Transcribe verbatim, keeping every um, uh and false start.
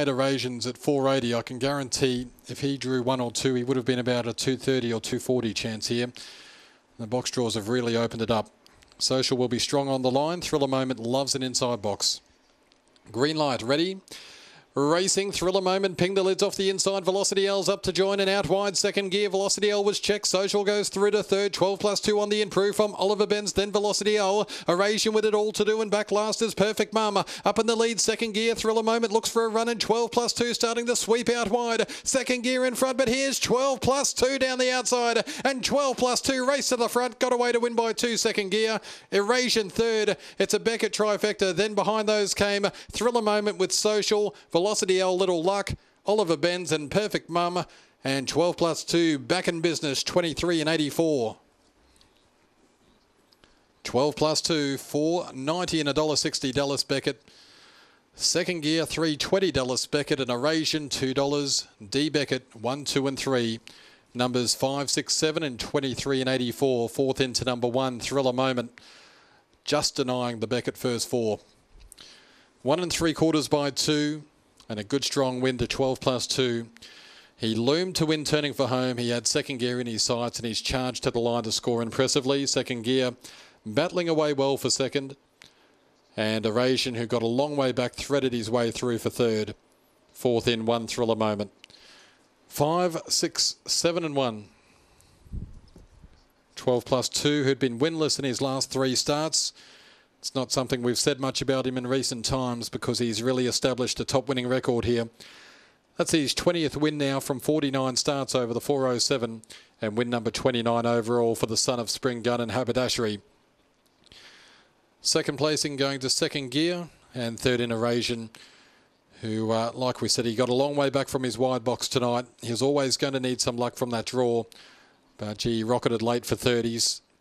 Asians at four eighty. I can guarantee if he drew one or two, he would have been about a two thirty or two forty chance here. The box draws have really opened it up. Social will be strong on the line. Thriller Moment loves an inside box. Green light, ready? Racing, Thriller Moment, ping the lids off the inside. Velocity L's up to join and out wide. Second gear, Velocity L was checked. Social goes through to third. twelve plus two on the improve from Oliver Benz, then Velocity L. Erasian with it all to do and back last is Perfect Mama. Up in the lead, second gear, Thriller Moment looks for a run in twelve plus two starting to sweep out wide. Second gear in front, but here's twelve plus two down the outside and twelve plus two race to the front. Got away to win by two, second gear. Erasian third. It's a Beckett trifecta. Then behind those came Thriller Moment with Social, Velocity L, Little Luck, Oliver Benz and Perfect Mum, and twelve plus two back in business, twenty-three and eighty-four. twelve plus two, four ninety and one dollar sixty Dallas Beckett. Second gear, three twenty Dallas Beckett, and Erasian two dollars. D Beckett one, two and three. Numbers five, six, seven and twenty-three and eighty-four. Fourth into number one, Thriller Moment. Just denying the Beckett first four. One and three quarters by two. And a good strong win to twelve plus two. He loomed to win turning for home. He had second gear in his sights and he's charged to the line to score impressively. Second gear battling away well for second. And Erasian, who got a long way back, threaded his way through for third. Fourth in, one Thriller Moment. Five, six, seven and one. twelve plus two, who'd been winless in his last three starts. It's not something we've said much about him in recent times because he's really established a top winning record here. That's his twentieth win now from forty-nine starts over the four oh seven and win number twenty-nine overall for the son of Spring Gun and Haberdashery. Second placing going to second gear and third in Erasian, who, uh, like we said, he got a long way back from his wide box tonight. He was always going to need some luck from that draw, but gee, he rocketed late for thirties.